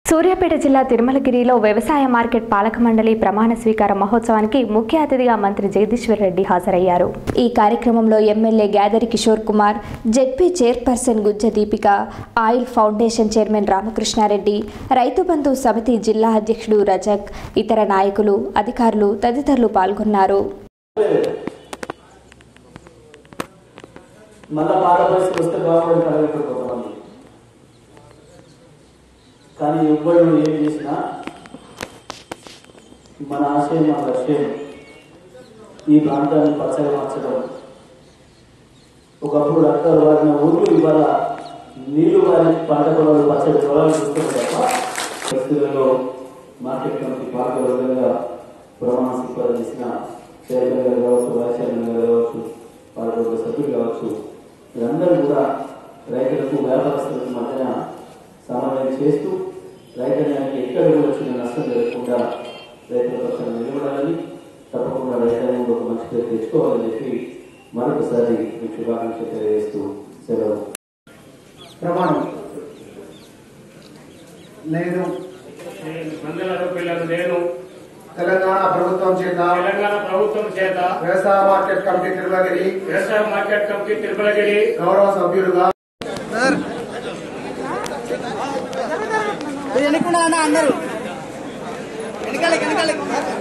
సూర్యాపేట జిల్లా తిరుమలగిరిలో వ్యవసాయ మార్కెట్ పాలక మండలి ప్రమాణ స్వీకార మహోత్సవానికి ముఖ్య అతిథిగా మంత్రి జగదీశ్వర్ రెడ్డి హాజరయ్యారు. ఈ కార్యక్రమంలో MLA Gyadari Kishore Kumar, ZP chairperson Gujja Deepika, oil foundation chairman Ramakrishna Reddy, Rythu Bandhu సమితి జిల్లా అధ్యక్షుడు రజక్, ఇతర నాయకులు, అధికారులు తదితరులు పాల్గొన్నారు. కానీ ఎవ్వరు ఏం చేసినా మన ఆశయం మన లక్ష్యం ఈ ప్రాంతాన్ని పచ్చగా మార్చడం. ఒకప్పుడు రక్తాలు వాడిన ఊర్లు ఇవాళ నీళ్లు వారి పంట పొలాలు పచ్చడి పొలాలు చూస్తున్నారు తప్ప పరిస్థితుల్లో మార్కెట్ కమిటీ పాల్గొనగా ప్రమాణ స్వీకారం చేసిన చైర్మన్ గారు కావచ్చు, వైస్ చైర్మన్ గారు కావచ్చు, పాల్గొన్న సభ్యులు కావచ్చు, వీరందరూ కూడా రైతులకు వ్యాపారస్తులకు మధ్యన సమన్వయం చేస్తూ రైతాంగానికి ఎక్కడ కూడా వచ్చిన నష్టం జరగకుండా రైతుల పక్షాన నిలబడాలని, తప్పకుండా రైతాంగంలో ఒక మంచి పేరు తెచ్చుకోవాలని చెప్పి మరొకసారి మీకు శుభాకాంక్షలు తెలియజేస్తూ సెలవు. ప్రమాణం. నేను తెలంగాణ ప్రభుత్వం చేత వ్యవసాయ మార్కెట్ కమిటీ తిరుమలగిరి గౌరవ సభ్యులుగా అందరూ